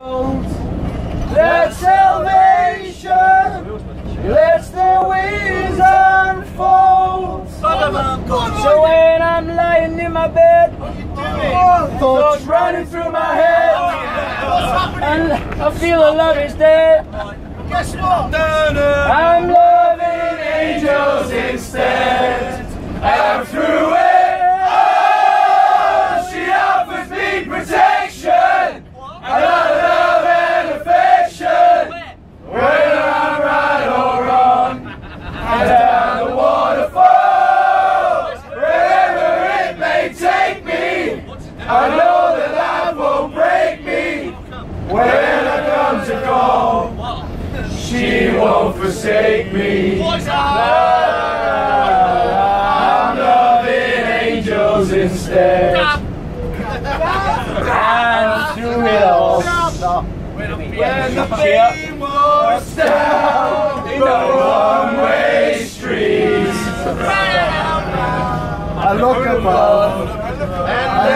Let salvation, let the winds unfold. So when I'm lying in my bed, thoughts running through my head, and I feel the love is dead. Guess what? I'm loving angels instead. I'm through it. Oh, she offers me protection. A lot of love and affection. Whether I'm right or wrong, and down the waterfall, wherever it may take me, I know that life won't break me. When I come to call, she won't forsake me. I'm loving angels instead. And through it all, when the pain was down the one-way streets, I look above and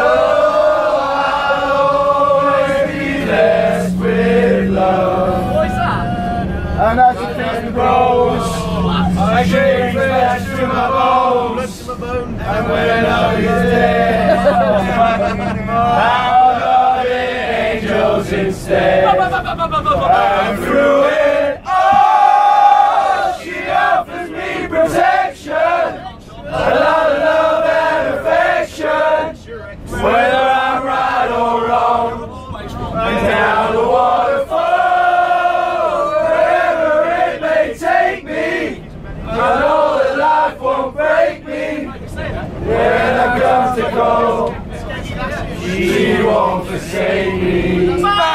I'll always be blessed with love. And as the feeling grows, I gain flesh to my bones. And when I is dead, I'm loving angels instead. I'm through it. Oh, she offers me protection, a lot of love and affection. Whether I'm right or wrong, and down the waterfall, I know that life won't break me. When I come to go, she won't forsake me.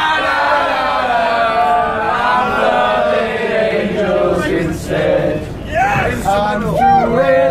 I'm loving angels instead. I'm through it.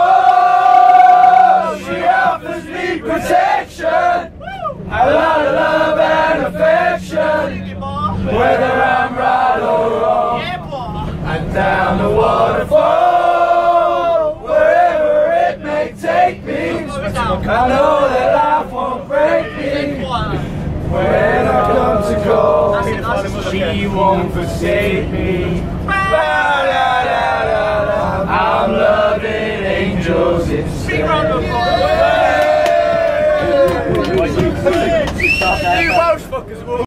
Oh, she offers me protection, a lot of love and affection. Whether I'm right or wrong, and down the waterfall, wherever it may take me, I know that life won't break me. When I come to go, she won't forsake me. I'm loving angels instead.